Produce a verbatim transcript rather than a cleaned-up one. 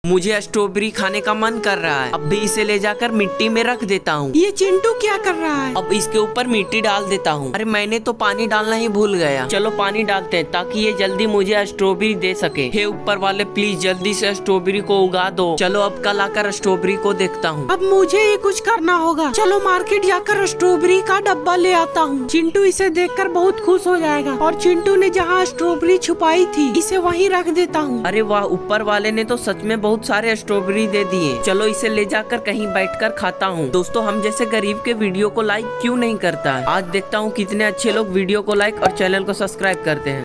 मुझे स्ट्रॉबेरी खाने का मन कर रहा है। अब भी इसे ले जाकर मिट्टी में रख देता हूँ। ये चिंटू क्या कर रहा है? अब इसके ऊपर मिट्टी डाल देता हूँ। अरे मैंने तो पानी डालना ही भूल गया। चलो पानी डालते हैं ताकि ये जल्दी मुझे स्ट्रॉबेरी दे सके। हे ऊपर वाले प्लीज जल्दी से स्ट्रॉबेरी को उगा दो। चलो अब कल आकर स्ट्रॉबेरी को देखता हूँ। अब मुझे ही कुछ करना होगा। चलो मार्केट जाकर स्ट्रॉबेरी का डब्बा ले आता हूँ। चिंटू इसे देखकर बहुत खुश हो जाएगा और चिंटू ने जहाँ स्ट्रॉबेरी छुपाई थी इसे वहीं रख देता हूँ। अरे वाह, ऊपर वाले ने तो सच में बहुत सारे स्ट्रॉबेरी दे दिए। चलो इसे ले जाकर कहीं बैठकर खाता हूँ। दोस्तों, हम जैसे गरीब के वीडियो को लाइक क्यों नहीं करता है? आज देखता हूँ कितने अच्छे लोग वीडियो को लाइक और चैनल को सब्सक्राइब करते हैं।